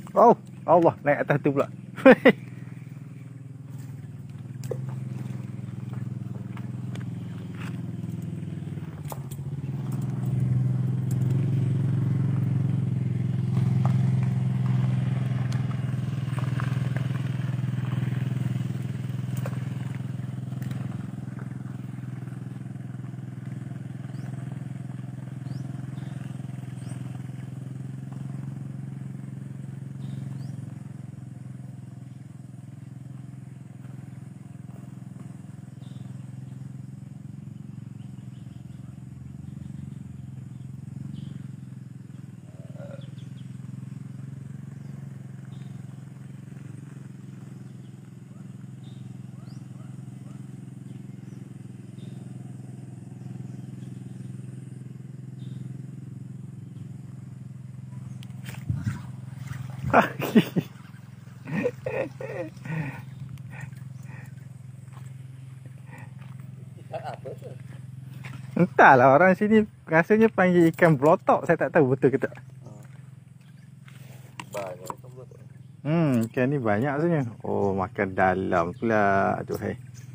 Oh, Allah, naik atas tu pula. Apa tu? Entahlah, orang sini rasanya panggil ikan belotok. Saya tak tahu betul ke tak. Banyak ikan belotok. Ikan ni banyak sebenarnya. Oh, makan dalam pula. Aduhai.